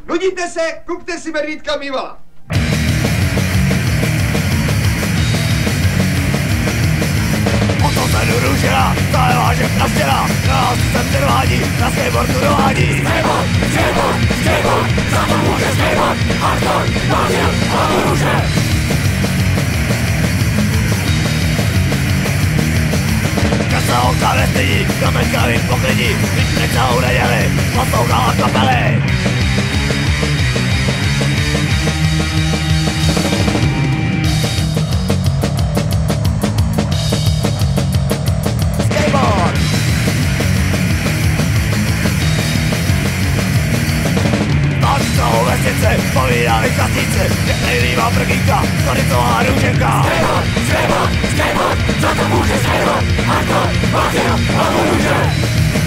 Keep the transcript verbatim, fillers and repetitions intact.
Nudíte se, kupte si medvídka bývala. Potom se jdu Růžena, ta je vážek na stěna, na jsem trvání, na skateboardu dovádí. Skateboard, skateboard, skateboard, za to může skateboard, hardcore, Martin a Růže. Když se holka nestydí, kamečka víc poklidí, když celou neděli poslouchala kapely. Celou vesnici povídali kasíci, že nejlíbá prkýnka, Storicová Růženka. Skejbort, skejbort, skejbort, za to může skejbort, hardcore, Martin a Růže.